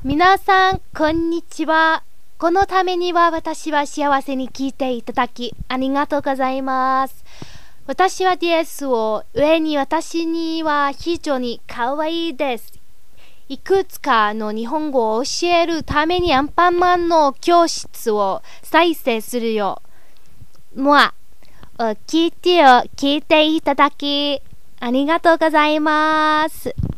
皆さん、こんにちは。このためには私は幸せに聞いていただき、ありがとうございます。私は DS を、上に私には非常に可愛いです。いくつかの日本語を教えるためにアンパンマンの教室を再生するよ。聞いていただき、ありがとうございます。